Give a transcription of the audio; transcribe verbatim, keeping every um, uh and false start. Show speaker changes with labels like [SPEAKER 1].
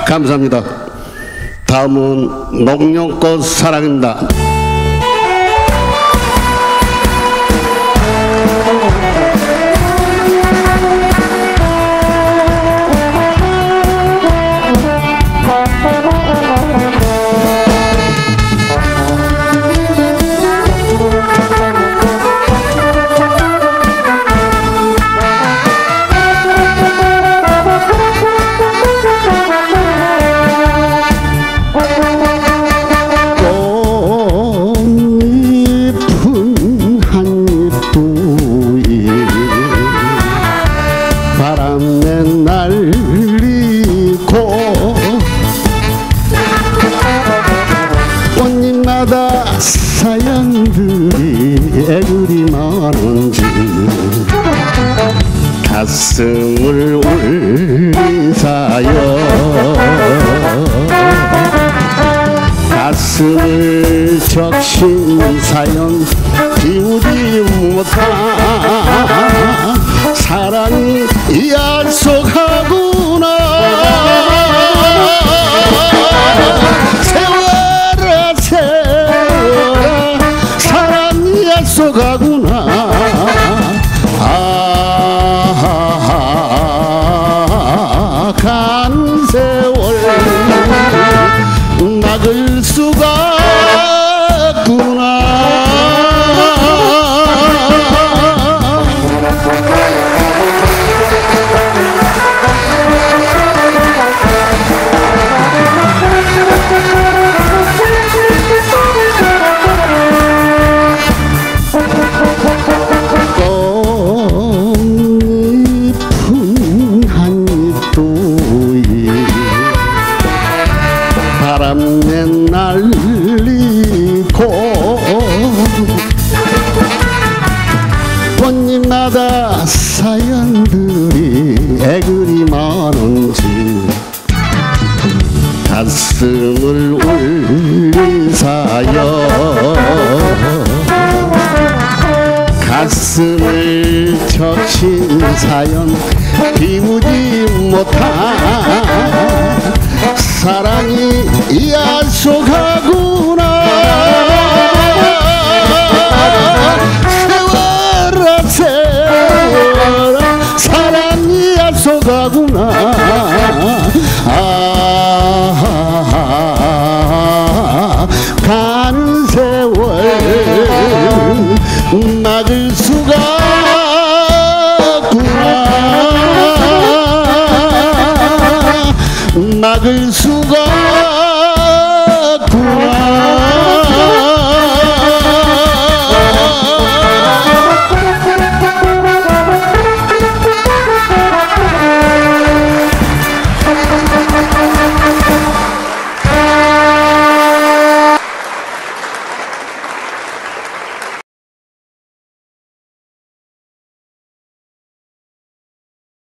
[SPEAKER 1] 감사합니다. 다음은 농룡꽃 사랑입니다. 바람에 날리고 꽃잎마다 사연들이 애그리 많은지 가슴을 울린 사연 가슴을 적신 사연 비우지 못한 사랑이 약속하구나. 세월아 세월아 사랑이 약속하구나. 아 간 세월 막을 수가 없구나. 바람에 날리고 꽃잎마다 사연들이 애그리 많은지 가슴을 울린 사연 가슴을 적신 사연 비우지 못한 사랑이 약속하구나. 세월아 세월아 사랑이 약속하구나. 아 가는 세월 막을 수가 없구나. 막을 수가